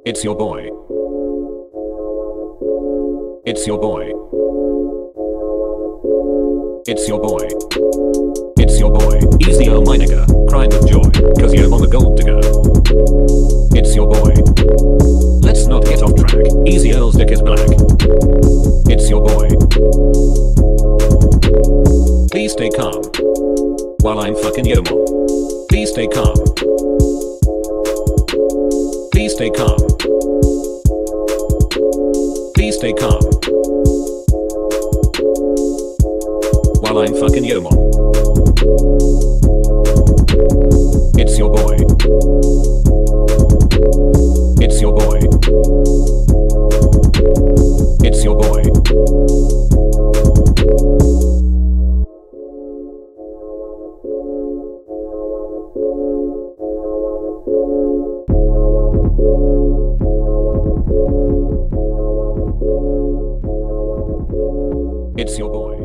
It's your boy. It's your boy. It's your boy. It's your boy. Easy oh my nigga, crying with joy, cause you're on the gold digger. It's your boy. Let's not get off track, Easy Earl's dick is black. It's your boy. Please stay calm while I'm fucking you more. Please stay calm. Please stay calm. Please stay calm while I'm fucking you more. It's your boy. It's your boy. It's your boy. It's your boy.